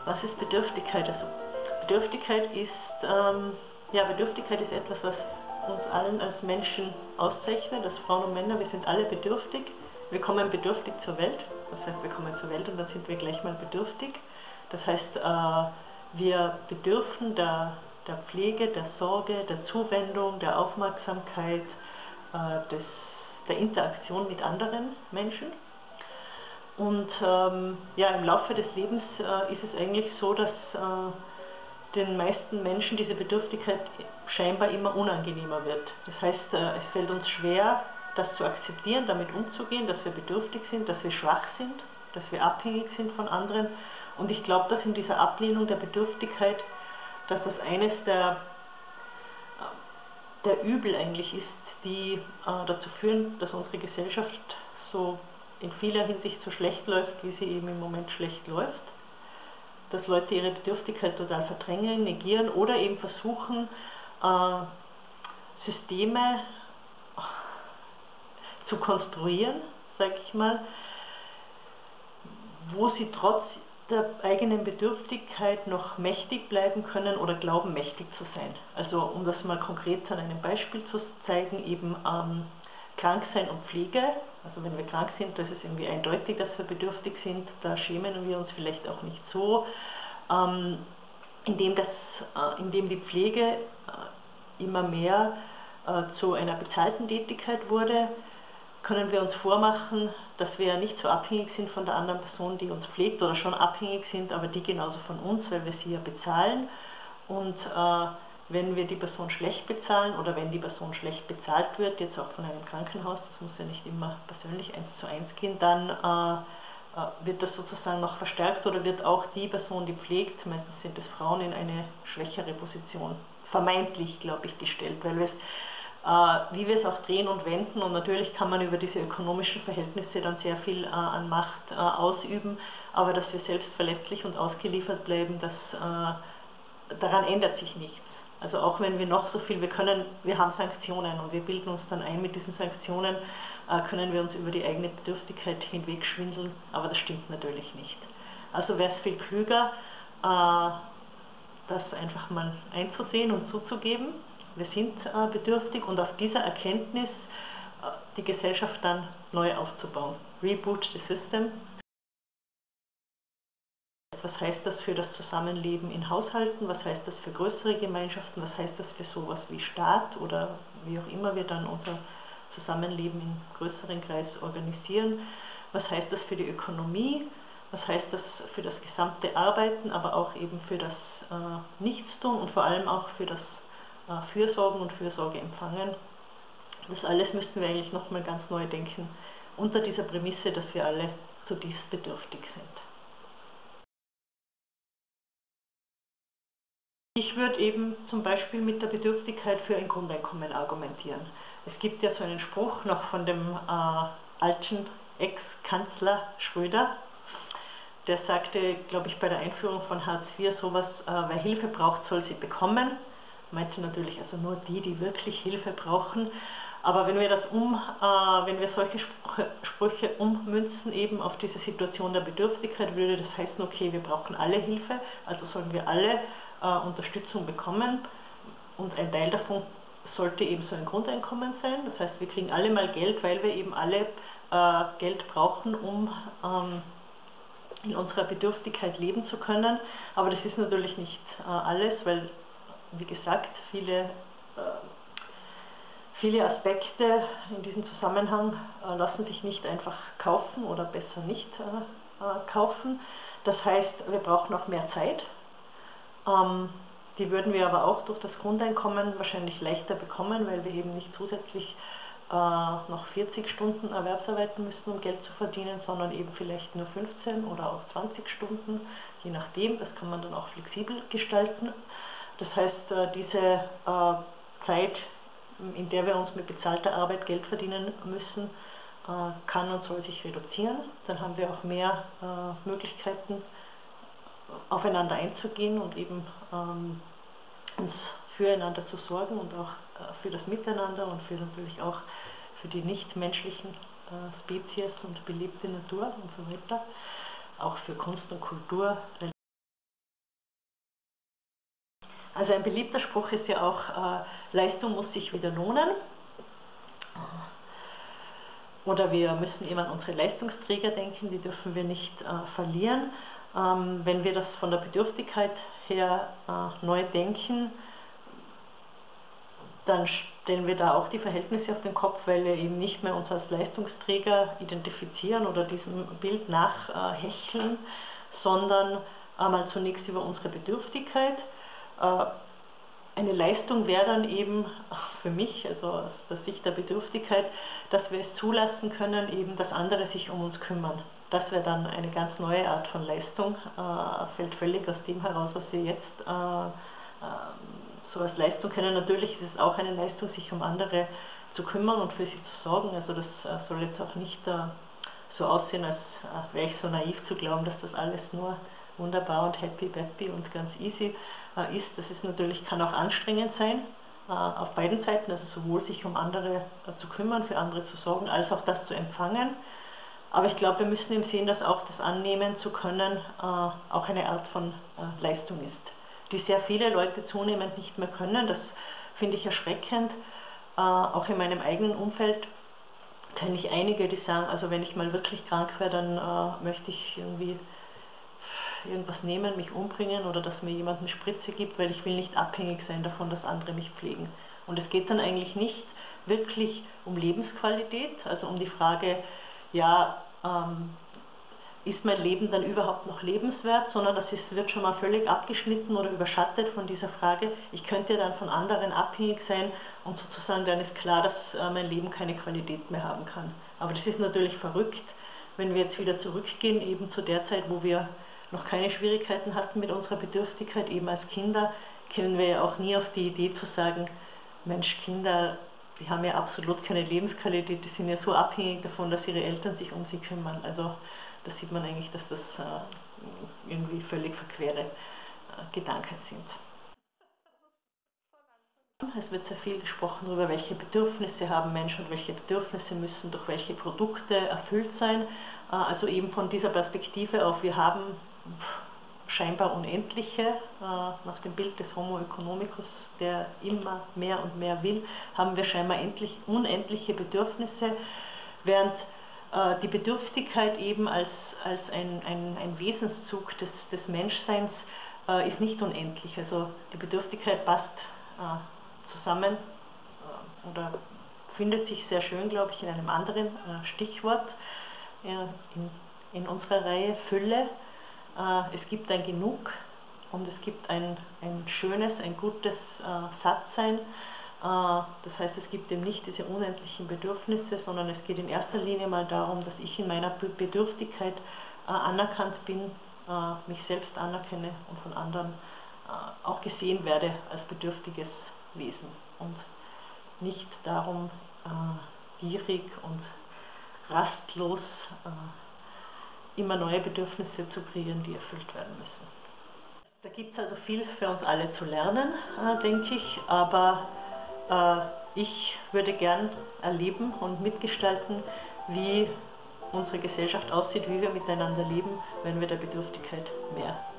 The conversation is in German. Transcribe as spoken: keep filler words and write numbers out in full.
Was ist Bedürftigkeit? Also Bedürftigkeit ist, ähm, ja, Bedürftigkeit ist etwas, was uns allen als Menschen auszeichnet, als Frauen und Männer. Wir sind alle bedürftig. Wir kommen bedürftig zur Welt. Das heißt, wir kommen zur Welt und dann sind wir gleich mal bedürftig. Das heißt, äh, wir bedürfen der, der Pflege, der Sorge, der Zuwendung, der Aufmerksamkeit, äh, des, der Interaktion mit anderen Menschen. Und ähm, ja, im Laufe des Lebens äh, ist es eigentlich so, dass äh, den meisten Menschen diese Bedürftigkeit scheinbar immer unangenehmer wird. Das heißt, äh, es fällt uns schwer, das zu akzeptieren, damit umzugehen, dass wir bedürftig sind, dass wir schwach sind, dass wir abhängig sind von anderen. Und ich glaube, dass in dieser Ablehnung der Bedürftigkeit, dass das eines der, der Übel eigentlich ist, die äh, dazu führen, dass unsere Gesellschaft so in vieler Hinsicht so schlecht läuft, wie sie eben im Moment schlecht läuft. Dass Leute ihre Bedürftigkeit total verdrängen, negieren oder eben versuchen, äh, Systeme zu konstruieren, sage ich mal, wo sie trotz der eigenen Bedürftigkeit noch mächtig bleiben können oder glauben, mächtig zu sein. Also um das mal konkret an einem Beispiel zu zeigen, eben ähm, Kranksein und Pflege. Also wenn wir krank sind, das ist irgendwie eindeutig, dass wir bedürftig sind, da schämen wir uns vielleicht auch nicht so. Ähm, indem, das, äh, indem die Pflege äh, immer mehr äh, zu einer bezahlten Tätigkeit wurde, können wir uns vormachen, dass wir nicht so abhängig sind von der anderen Person, die uns pflegt, oder schon abhängig sind, aber die genauso von uns, weil wir sie ja bezahlen. Und äh, wenn wir die Person schlecht bezahlen oder wenn die Person schlecht bezahlt wird, jetzt auch von einem Krankenhaus, das muss ja nicht immer persönlich eins zu eins gehen, dann äh, äh, wird das sozusagen noch verstärkt oder wird auch die Person, die pflegt, meistens sind es Frauen, in eine schwächere Position, vermeintlich, glaube ich, gestellt, weil wir es Äh, wie wir es auch drehen und wenden, und natürlich kann man über diese ökonomischen Verhältnisse dann sehr viel äh, an Macht äh, ausüben, aber dass wir selbst verletzlich und ausgeliefert bleiben, das, äh, daran ändert sich nichts. Also auch wenn wir noch so viel, wir können, wir haben Sanktionen und wir bilden uns dann ein, mit diesen Sanktionen äh, können wir uns über die eigene Bedürftigkeit hinwegschwindeln, aber das stimmt natürlich nicht. Also wäre es viel klüger, äh, das einfach mal einzusehen und zuzugeben. Wir sind äh, bedürftig und auf dieser Erkenntnis äh, die Gesellschaft dann neu aufzubauen. Reboot the system. Was heißt das für das Zusammenleben in Haushalten? Was heißt das für größere Gemeinschaften? Was heißt das für sowas wie Staat oder wie auch immer wir dann unser Zusammenleben im größeren Kreis organisieren? Was heißt das für die Ökonomie? Was heißt das für das gesamte Arbeiten, aber auch eben für das äh, Nichtstun und vor allem auch für das Fürsorgen und Fürsorge empfangen. Das alles müssten wir eigentlich nochmal ganz neu denken, unter dieser Prämisse, dass wir alle zutiefst bedürftig sind. Ich würde eben zum Beispiel mit der Bedürftigkeit für ein Grundeinkommen argumentieren. Es gibt ja so einen Spruch noch von dem äh, alten Ex-Kanzler Schröder, der sagte, glaube ich, bei der Einführung von Hartz vier sowas, äh, wer Hilfe braucht, soll sie bekommen. Meinte natürlich also nur die, die wirklich Hilfe brauchen. Aber wenn wir das um, äh, wenn wir solche Sprüche, Sprüche ummünzen eben auf diese Situation der Bedürftigkeit, würde das heißen, okay, wir brauchen alle Hilfe, also sollen wir alle äh, Unterstützung bekommen, und ein Teil davon sollte eben so ein Grundeinkommen sein. Das heißt, wir kriegen alle mal Geld, weil wir eben alle äh, Geld brauchen, um ähm, in unserer Bedürftigkeit leben zu können. Aber das ist natürlich nicht äh, alles, weil, wie gesagt, viele, äh, viele Aspekte in diesem Zusammenhang äh, lassen sich nicht einfach kaufen oder besser nicht äh, äh, kaufen. Das heißt, wir brauchen auch mehr Zeit. Ähm, die würden wir aber auch durch das Grundeinkommen wahrscheinlich leichter bekommen, weil wir eben nicht zusätzlich äh, noch vierzig Stunden Erwerbsarbeiten müssen, um Geld zu verdienen, sondern eben vielleicht nur fünfzehn oder auch zwanzig Stunden, je nachdem. Das kann man dann auch flexibel gestalten. Das heißt, diese Zeit, in der wir uns mit bezahlter Arbeit Geld verdienen müssen, kann und soll sich reduzieren. Dann haben wir auch mehr Möglichkeiten, aufeinander einzugehen und eben uns füreinander zu sorgen und auch für das Miteinander und für natürlich auch für die nichtmenschlichen Spezies und belebte Natur und so weiter. Auch für Kunst und Kultur. Also ein beliebter Spruch ist ja auch, äh, Leistung muss sich wieder lohnen. Oder wir müssen eben an unsere Leistungsträger denken, die dürfen wir nicht äh, verlieren. Ähm, wenn wir das von der Bedürftigkeit her äh, neu denken, dann stellen wir da auch die Verhältnisse auf den Kopf, weil wir eben nicht mehr uns als Leistungsträger identifizieren oder diesem Bild nachhecheln, sondern einmal zunächst über unsere Bedürftigkeit. Äh, Eine Leistung wäre dann eben für mich, also aus der Sicht der Bedürftigkeit, dass wir es zulassen können, eben, dass andere sich um uns kümmern. Das wäre dann eine ganz neue Art von Leistung, äh, fällt völlig aus dem heraus, was wir jetzt äh, äh, so als Leistung kennen. Natürlich ist es auch eine Leistung, sich um andere zu kümmern und für sie zu sorgen. Also das äh, soll jetzt auch nicht äh, so aussehen, als äh, wäre ich so naiv zu glauben, dass das alles nur wunderbar und happy, happy und ganz easy äh, ist. Das ist natürlich, kann auch anstrengend sein, äh, auf beiden Seiten, also sowohl sich um andere äh, zu kümmern, für andere zu sorgen, als auch das zu empfangen. Aber ich glaube, wir müssen eben sehen, dass auch das annehmen zu können äh, auch eine Art von äh, Leistung ist, die sehr viele Leute zunehmend nicht mehr können. Das finde ich erschreckend. Äh, auch in meinem eigenen Umfeld kenne ich einige, die sagen, also wenn ich mal wirklich krank wäre, dann äh, möchte ich irgendwie irgendwas nehmen, mich umbringen oder dass mir jemand eine Spritze gibt, weil ich will nicht abhängig sein davon, dass andere mich pflegen. Und es geht dann eigentlich nicht wirklich um Lebensqualität, also um die Frage, ja, ähm, ist mein Leben dann überhaupt noch lebenswert, sondern das ist, wird schon mal völlig abgeschnitten oder überschattet von dieser Frage, ich könnte ja dann von anderen abhängig sein und sozusagen dann ist klar, dass äh, mein Leben keine Qualität mehr haben kann. Aber das ist natürlich verrückt, wenn wir jetzt wieder zurückgehen, eben zu der Zeit, wo wir noch keine Schwierigkeiten hatten mit unserer Bedürftigkeit, eben als Kinder, kämen wir ja auch nie auf die Idee zu sagen, Mensch, Kinder, die haben ja absolut keine Lebensqualität, die sind ja so abhängig davon, dass ihre Eltern sich um sie kümmern. Also da sieht man eigentlich, dass das äh, irgendwie völlig verquere äh, Gedanken sind. Es wird sehr viel gesprochen darüber, welche Bedürfnisse haben Menschen und welche Bedürfnisse müssen durch welche Produkte erfüllt sein. Äh, also eben von dieser Perspektive auf, wir haben scheinbar unendliche, äh, nach dem Bild des Homo economicus, der immer mehr und mehr will, haben wir scheinbar endlich, unendliche Bedürfnisse, während äh, die Bedürftigkeit eben als, als ein, ein, ein Wesenszug des, des Menschseins äh, ist nicht unendlich. Also die Bedürftigkeit passt äh, zusammen äh, oder findet sich sehr schön, glaube ich, in einem anderen äh, Stichwort äh, in, in unserer Reihe Fülle. Es gibt ein Genug und es gibt ein, ein schönes, ein gutes äh, Sattsein. Äh, das heißt, es gibt eben nicht diese unendlichen Bedürfnisse, sondern es geht in erster Linie mal darum, dass ich in meiner Bedürftigkeit äh, anerkannt bin, äh, mich selbst anerkenne und von anderen äh, auch gesehen werde als bedürftiges Wesen und nicht darum äh, gierig und rastlos äh, immer neue Bedürfnisse zu kreieren, die erfüllt werden müssen. Da gibt es also viel für uns alle zu lernen, äh, denke ich, aber äh, ich würde gern erleben und mitgestalten, wie unsere Gesellschaft aussieht, wie wir miteinander leben, wenn wir der Bedürftigkeit mehr